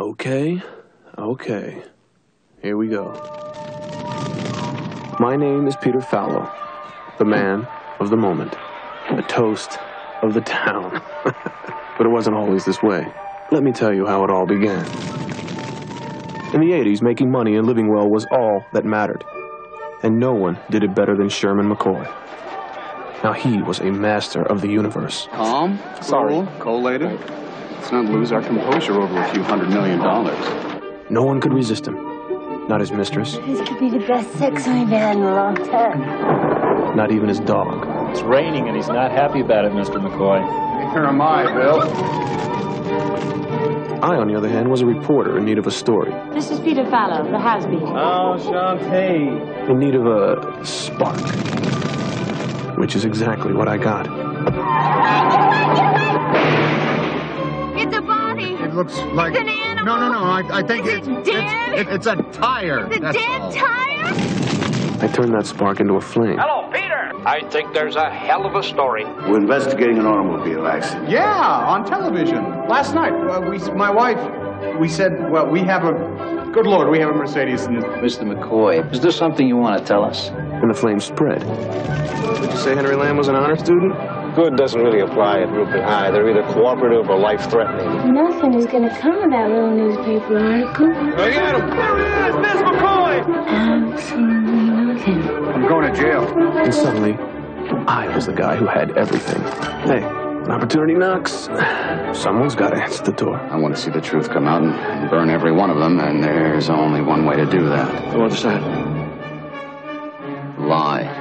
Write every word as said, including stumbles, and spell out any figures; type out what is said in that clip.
Okay, okay. Here we go. My name is Peter Fallow, the man of the moment, the toast of the town. But it wasn't always this way. Let me tell you how it all began. In the eighties, making money and living well was all that mattered. And no one did it better than Sherman McCoy. Now he was a master of the universe. Calm, sorry, collated. Let's not lose our composure over a few hundred million dollars. No one could resist him. Not his mistress. This could be the best sex I've had in a long time. Not even his dog. It's raining and he's not happy about it, Mister McCoy. Here am I, Bill. I, on the other hand, was a reporter in need of a story. This is Peter Fallow, the has-been. Oh, Shantae. In need of a spark. Which is exactly what I got. It's a body. It looks like... It's an animal. No, no, no. I, I think Is it's... it dead? It's, it, it's a tire. It's a That's dead all. tire? I turned that spark into a flame. Hello, Peter. I think there's a hell of a story. We're investigating an automobile accident. Yeah, on television. Last night, uh, we, my wife, we said, well, we have a... Good Lord, we have a Mercedes. In this. Mister McCoy, is there something you want to tell us? And the flame spread. Did you say Henry Lamb was an honor student? Good doesn't really apply at Rupert High. They're either cooperative or life-threatening. Nothing is going to come of that little newspaper article. Look at him! There he is, Miss McCoy! Absolutely nothing. I'm going to jail. And suddenly, I was the guy who had everything. Hey, when opportunity knocks, someone's got to answer the door. I want to see the truth come out and, and burn every one of them, and there's only one way to do that. What's that? Lie.